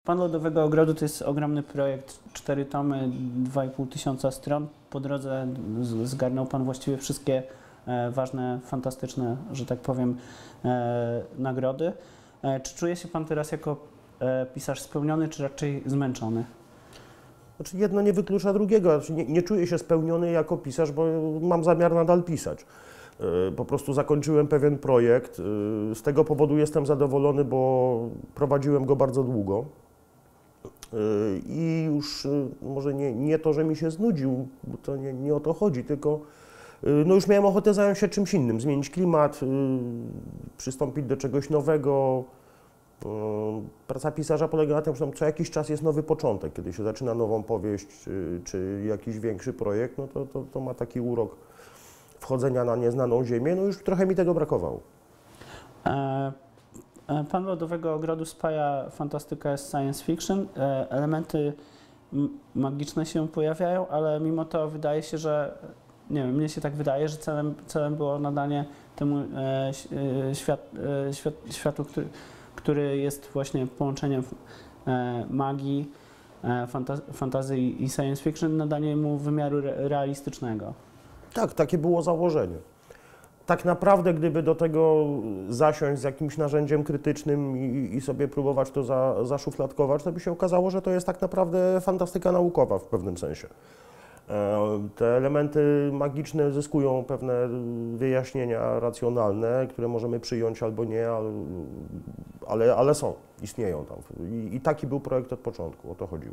Pan Lodowego Ogrodu to jest ogromny projekt, 4 tomy, 2500 stron. Po drodze zgarnął Pan właściwie wszystkie ważne, fantastyczne, że tak powiem, nagrody. Czy czuje się Pan teraz jako pisarz spełniony, czy raczej zmęczony? Znaczy jedno nie wyklucza drugiego. Znaczy nie czuję się spełniony jako pisarz, bo mam zamiar nadal pisać. Po prostu zakończyłem pewien projekt. Z tego powodu jestem zadowolony, bo prowadziłem go bardzo długo. I już może nie to, że mi się znudził, bo to nie o to chodzi, tylko no już miałem ochotę zająć się czymś innym, zmienić klimat, przystąpić do czegoś nowego. Praca pisarza polega na tym, że co jakiś czas jest nowy początek. Kiedy się zaczyna nową powieść czy jakiś większy projekt, no to ma taki urok wchodzenia na nieznaną ziemię. No już trochę mi tego brakowało. Pan Lodowego Ogrodu spaja fantastykę z science fiction. Elementy magiczne się pojawiają, ale mimo to wydaje się, że nie wiem, mnie się tak wydaje, że celem było nadanie temu światu, który jest właśnie połączeniem magii, fantazji i science fiction, nadanie mu wymiaru realistycznego. Tak, takie było założenie. Tak naprawdę, gdyby do tego zasiąść z jakimś narzędziem krytycznym i sobie próbować to zaszufladkować, to by się okazało, że to jest tak naprawdę fantastyka naukowa w pewnym sensie. Te elementy magiczne zyskują pewne wyjaśnienia racjonalne, które możemy przyjąć albo nie, ale są, istnieją tam. I taki był projekt od początku, o to chodziło.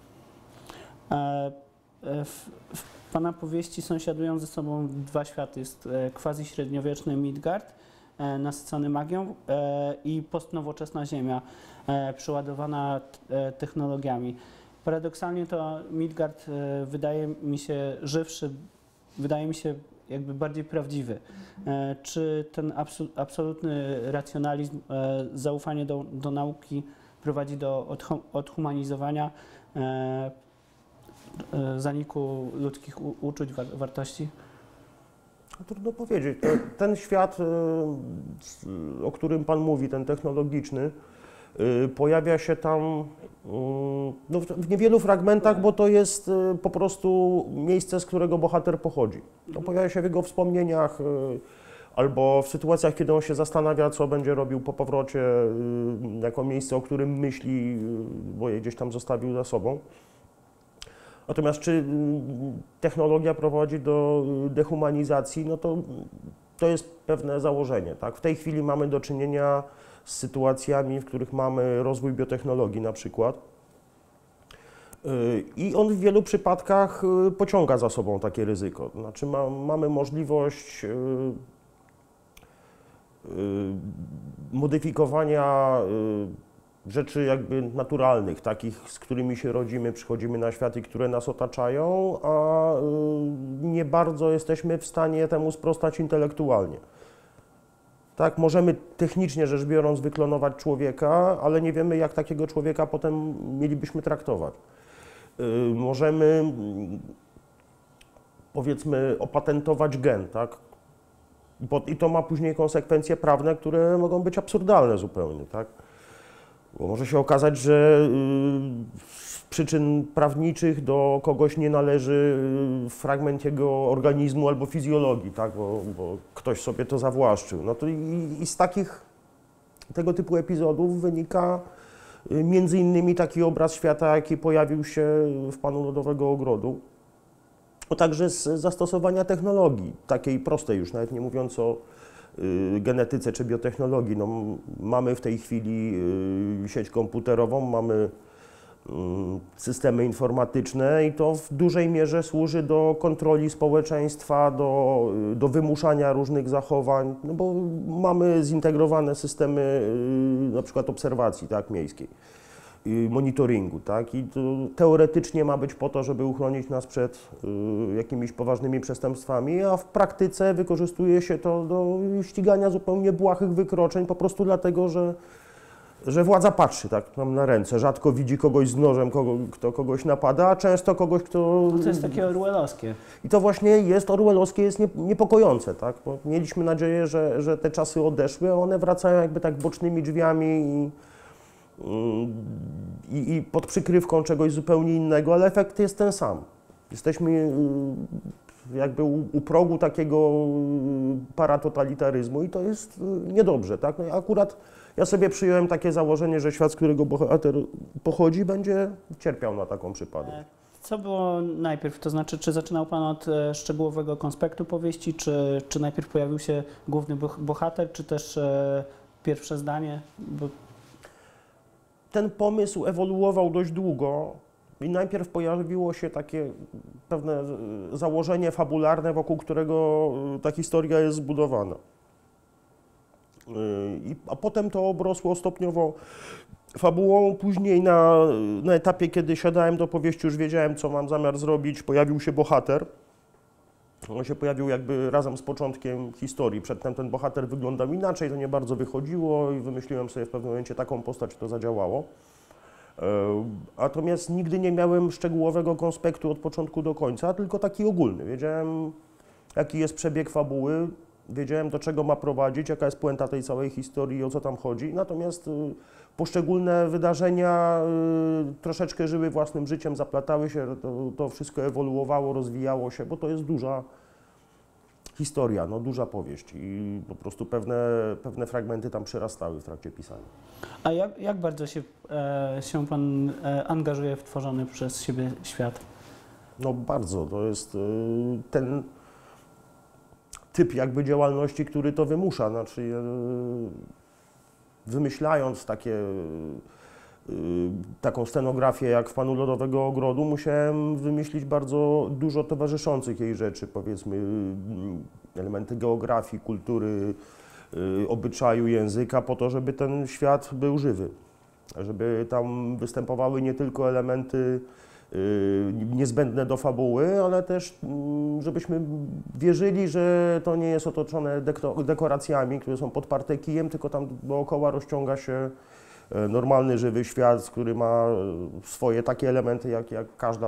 W Pana powieści sąsiadują ze sobą dwa światy. Jest quasi-średniowieczny Midgard, nasycony magią, i postnowoczesna Ziemia, przeładowana technologiami. Paradoksalnie to Midgard wydaje mi się żywszy, wydaje mi się jakby bardziej prawdziwy. Czy ten absolutny racjonalizm, zaufanie do nauki prowadzi do odhumanizowania, zaniku ludzkich uczuć, wartości? Trudno powiedzieć. Ten świat, o którym Pan mówi, ten technologiczny, pojawia się tam no, w niewielu fragmentach, bo to jest po prostu miejsce, z którego bohater pochodzi. To pojawia się w jego wspomnieniach albo w sytuacjach, kiedy on się zastanawia, co będzie robił po powrocie, jako miejsce, o którym myśli, bo je gdzieś tam zostawił za sobą. Natomiast czy technologia prowadzi do dehumanizacji, no to jest pewne założenie. Tak? W tej chwili mamy do czynienia z sytuacjami, w których mamy rozwój biotechnologii na przykład. I on w wielu przypadkach pociąga za sobą takie ryzyko. Znaczy mamy możliwość modyfikowania rzeczy jakby naturalnych, takich, z którymi się rodzimy, przychodzimy na świat i które nas otaczają, a nie bardzo jesteśmy w stanie temu sprostać intelektualnie. Tak, możemy technicznie rzecz biorąc wyklonować człowieka, ale nie wiemy, jak takiego człowieka potem mielibyśmy traktować. Możemy, powiedzmy, opatentować gen, tak? I to ma później konsekwencje prawne, które mogą być absurdalne zupełnie, tak? Bo może się okazać, że z przyczyn prawniczych do kogoś nie należy fragment jego organizmu albo fizjologii, tak? Bo ktoś sobie to zawłaszczył. No to i z tego typu epizodów wynika między innymi taki obraz świata, jaki pojawił się w Panu Lodowego Ogrodu. No także z zastosowania technologii, takiej prostej już, nawet nie mówiąc o genetyce czy biotechnologii. No, mamy w tej chwili sieć komputerową, mamy systemy informatyczne i to w dużej mierze służy do kontroli społeczeństwa, do wymuszania różnych zachowań, no bo mamy zintegrowane systemy na przykład obserwacji, tak, miejskiej, monitoringu, tak, i to teoretycznie ma być po to, żeby uchronić nas przed jakimiś poważnymi przestępstwami, a w praktyce wykorzystuje się to do ścigania zupełnie błahych wykroczeń, po prostu dlatego, że władza patrzy tak nam na ręce, rzadko widzi kogoś z nożem, kto kogoś napada, a często kogoś, kto... To jest takie orwellowskie. I to właśnie jest orwellowskie, jest niepokojące, tak, bo mieliśmy nadzieję, że te czasy odeszły, a one wracają jakby tak bocznymi drzwiami i pod przykrywką czegoś zupełnie innego, ale efekt jest ten sam. Jesteśmy jakby u progu takiego paratotalitaryzmu i to jest niedobrze, tak? No i akurat ja sobie przyjąłem takie założenie, że świat, z którego bohater pochodzi, będzie cierpiał na taką przypadłość. Co było najpierw? To znaczy, czy zaczynał Pan od szczegółowego konspektu powieści, czy najpierw pojawił się główny bohater, czy też pierwsze zdanie? Bo... Ten pomysł ewoluował dość długo i najpierw pojawiło się takie pewne założenie fabularne, wokół którego ta historia jest zbudowana. A potem to obrosło stopniowo fabułą. Później na etapie, kiedy siadałem do powieści, już wiedziałem, co mam zamiar zrobić, pojawił się bohater. On się pojawił jakby razem z początkiem historii. Przedtem ten bohater wyglądał inaczej, to nie bardzo wychodziło i wymyśliłem sobie w pewnym momencie taką postać, to zadziałało. Natomiast nigdy nie miałem szczegółowego konspektu od początku do końca, tylko taki ogólny. Wiedziałem, jaki jest przebieg fabuły, wiedziałem, do czego ma prowadzić, jaka jest puenta tej całej historii i o co tam chodzi. Natomiast poszczególne wydarzenia troszeczkę żyły własnym życiem, zaplatały się, to wszystko ewoluowało, rozwijało się, bo to jest duża historia, no, duża powieść i po prostu pewne fragmenty tam przyrastały w trakcie pisania. A jak bardzo się Pan angażuje w tworzony przez siebie świat? No bardzo, to jest ten typ jakby działalności, który to wymusza, znaczy wymyślając taką scenografię jak w Panu Lodowego Ogrodu, musiałem wymyślić bardzo dużo towarzyszących jej rzeczy, powiedzmy elementy geografii, kultury, obyczaju, języka, po to, żeby ten świat był żywy, żeby tam występowały nie tylko elementy niezbędne do fabuły, ale też żebyśmy wierzyli, że to nie jest otoczone dekoracjami, które są podparte kijem, tylko tam dookoła rozciąga się normalny, żywy świat, który ma swoje takie elementy, jak każda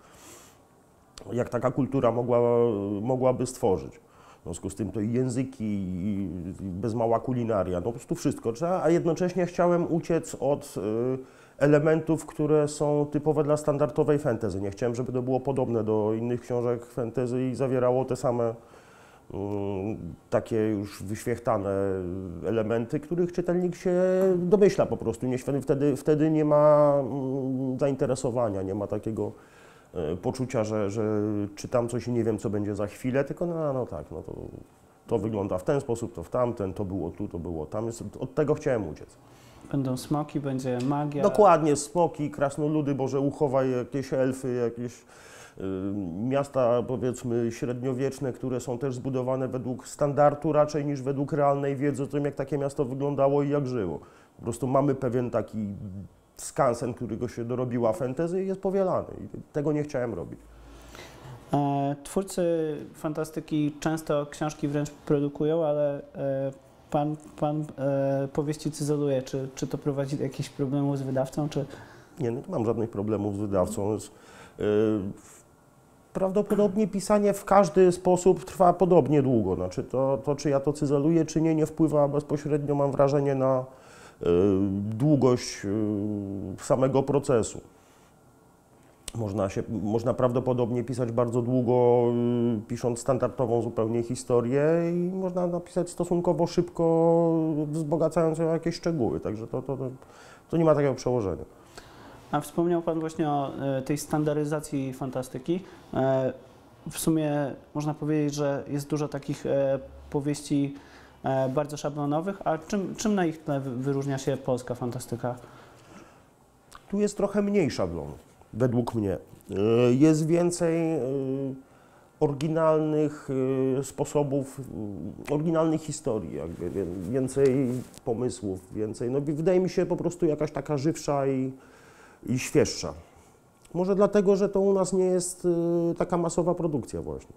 taka kultura mogłaby stworzyć. W związku z tym to i języki, i bez mała kulinaria, no po prostu wszystko trzeba, a jednocześnie chciałem uciec od elementów, które są typowe dla standardowej fantasy. Nie chciałem, żeby to było podobne do innych książek fantasy i zawierało te same takie już wyświechtane elementy, których czytelnik się domyśla po prostu. Wtedy nie ma zainteresowania, nie ma takiego poczucia, że czytam coś i nie wiem, co będzie za chwilę, tylko to wygląda w ten sposób, to w tamten, to było tu, to było tam. Od tego chciałem uciec. Będą smoki, będzie magia. Dokładnie, smoki, krasnoludy, bożeuchowa, jakieś elfy, jakieś miasta, powiedzmy, średniowieczne, które są też zbudowane według standardu raczej niż według realnej wiedzy o tym, jak takie miasto wyglądało i jak żyło. Po prostu mamy pewien taki skansen, którego się dorobiła fantasy i jest powielany. I tego nie chciałem robić. Twórcy fantastyki często książki wręcz produkują, ale pan powieści cyzeluje. Czy to prowadzi do jakichś problemów z wydawcą? Czy... Nie mam żadnych problemów z wydawcą. Prawdopodobnie pisanie w każdy sposób trwa podobnie długo. Znaczy czy ja to cyzeluję, czy nie wpływa bezpośrednio, mam wrażenie, na długość samego procesu. Można prawdopodobnie pisać bardzo długo, pisząc standardową zupełnie historię i można napisać stosunkowo szybko, wzbogacając ją o jakieś szczegóły. Także to nie ma takiego przełożenia. A wspomniał Pan właśnie o tej standaryzacji fantastyki. W sumie można powiedzieć, że jest dużo takich powieści bardzo szablonowych, a czym na ich tle wyróżnia się polska fantastyka? Tu jest trochę mniej szablonów, według mnie. Jest więcej oryginalnych sposobów, oryginalnych historii, jakby, więcej pomysłów, więcej. No, wydaje mi się po prostu jakaś taka żywsza i świeższa. Może dlatego, że to u nas nie jest taka masowa produkcja właśnie.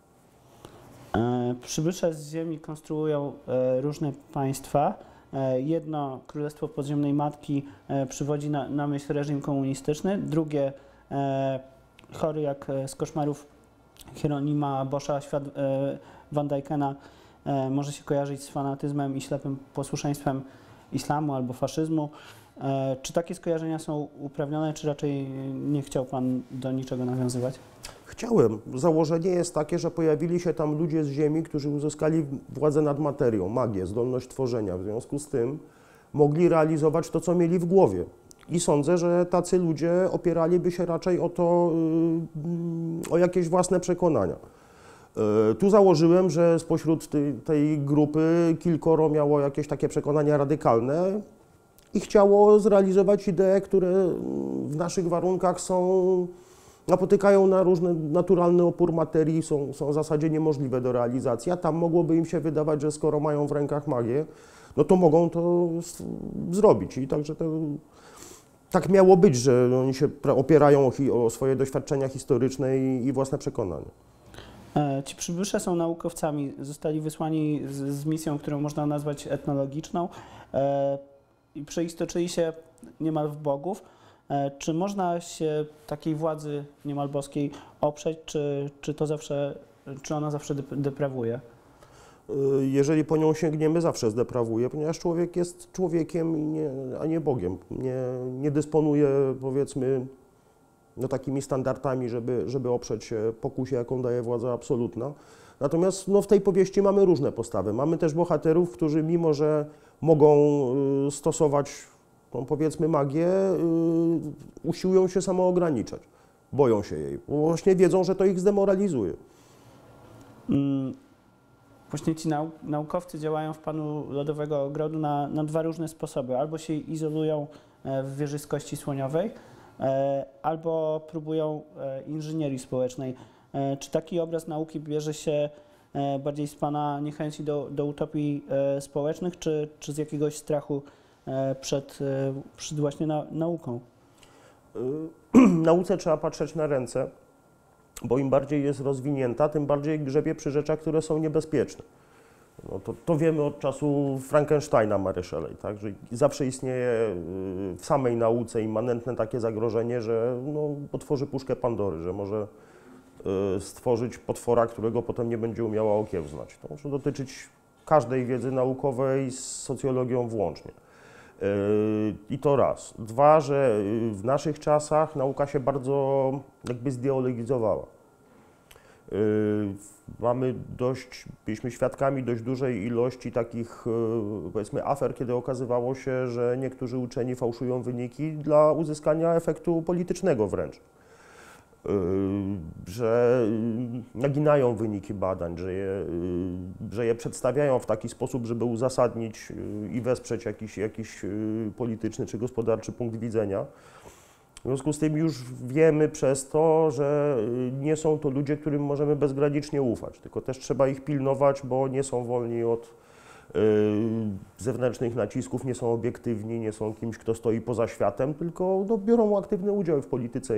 Przybysze z ziemi konstruują różne państwa. Jedno, Królestwo Podziemnej Matki, przywodzi na myśl reżim komunistyczny. Drugie, chory jak z koszmarów Hieronima Boscha, świat Van Dykena może się kojarzyć z fanatyzmem i ślepym posłuszeństwem islamu albo faszyzmu. Czy takie skojarzenia są uprawnione, czy raczej nie chciał Pan do niczego nawiązywać? Chciałem. Założenie jest takie, że pojawili się tam ludzie z ziemi, którzy uzyskali władzę nad materią, magię, zdolność tworzenia. W związku z tym mogli realizować to, co mieli w głowie. I sądzę, że tacy ludzie opieraliby się raczej o to, o jakieś własne przekonania. Tu założyłem, że spośród tej grupy kilkoro miało jakieś takie przekonania radykalne i chciało zrealizować idee, które w naszych warunkach napotykają na różny naturalny opór materii, są w zasadzie niemożliwe do realizacji, a tam mogłoby im się wydawać, że skoro mają w rękach magię, no to mogą to zrobić. I także to tak miało być, że oni się opierają o swoje doświadczenia historyczne i własne przekonania. Ci przybysze są naukowcami, zostali wysłani z misją, którą można nazwać etnologiczną i przeistoczyli się niemal w bogów. Czy można się takiej władzy niemal boskiej oprzeć, czy ona zawsze deprawuje? Jeżeli po nią sięgniemy, zawsze zdeprawuje, ponieważ człowiek jest człowiekiem, a nie Bogiem. Nie dysponuje, powiedzmy, no, takimi standardami, żeby oprzeć się pokusie, jaką daje władza absolutna. Natomiast no, w tej powieści mamy różne postawy. Mamy też bohaterów, którzy mimo, że mogą stosować, no, powiedzmy, magię, usiłują się samoograniczać. Boją się jej, bo właśnie wiedzą, że to ich zdemoralizuje. Właśnie ci naukowcy działają w Panu Lodowego Ogrodu na dwa różne sposoby. Albo się izolują w wieżyskości słoniowej, albo próbują inżynierii społecznej. Czy taki obraz nauki bierze się bardziej z Pana niechęci do utopii społecznych, czy z jakiegoś strachu przed właśnie nauką? Nauce trzeba patrzeć na ręce, bo im bardziej jest rozwinięta, tym bardziej grzebie przy rzeczach, które są niebezpieczne. No to wiemy od czasu Frankensteina Mary Shelley, tak? Że zawsze istnieje w samej nauce immanentne takie zagrożenie, że no, otworzy puszkę Pandory, że może stworzyć potwora, którego potem nie będzie umiała okiełznać. To może dotyczyć każdej wiedzy naukowej z socjologią włącznie. I to raz. Dwa, że w naszych czasach nauka się bardzo jakby zideologizowała. Byliśmy świadkami dość dużej ilości takich, powiedzmy, afer, kiedy okazywało się, że niektórzy uczeni fałszują wyniki dla uzyskania efektu politycznego wręcz. Że naginają wyniki badań, że je przedstawiają w taki sposób, żeby uzasadnić i wesprzeć jakiś polityczny czy gospodarczy punkt widzenia. W związku z tym już wiemy przez to, że nie są to ludzie, którym możemy bezgranicznie ufać, tylko też trzeba ich pilnować, bo nie są wolni od zewnętrznych nacisków, nie są obiektywni, nie są kimś, kto stoi poza światem, tylko no, biorą aktywny udział w polityce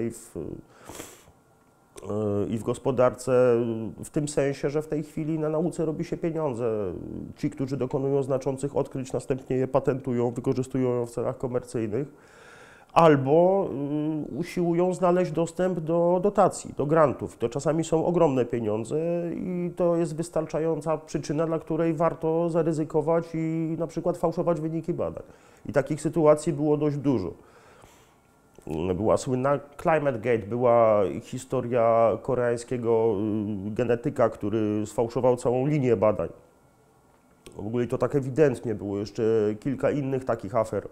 i w gospodarce, w tym sensie, że w tej chwili na nauce robi się pieniądze. Ci, którzy dokonują znaczących odkryć, następnie je patentują, wykorzystują je w celach komercyjnych, albo usiłują znaleźć dostęp do dotacji, do grantów. To czasami są ogromne pieniądze i to jest wystarczająca przyczyna, dla której warto zaryzykować i na przykład fałszować wyniki badań. I takich sytuacji było dość dużo. Była słynna Climate Gate, była historia koreańskiego genetyka, który sfałszował całą linię badań. W ogóle to tak ewidentnie było, jeszcze kilka innych takich afer.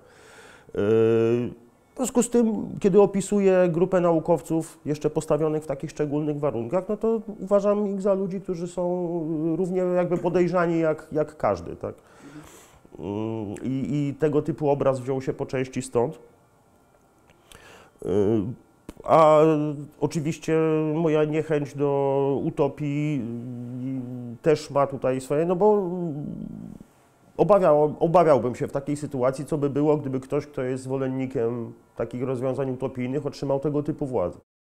W związku z tym, kiedy opisuję grupę naukowców jeszcze postawionych w takich szczególnych warunkach, no to uważam ich za ludzi, którzy są równie jakby podejrzani jak każdy, tak? I tego typu obraz wziął się po części stąd. A oczywiście moja niechęć do utopii też ma tutaj swoje, no bo obawiałbym się w takiej sytuacji, co by było, gdyby ktoś, kto jest zwolennikiem takich rozwiązań utopijnych, otrzymał tego typu władzę.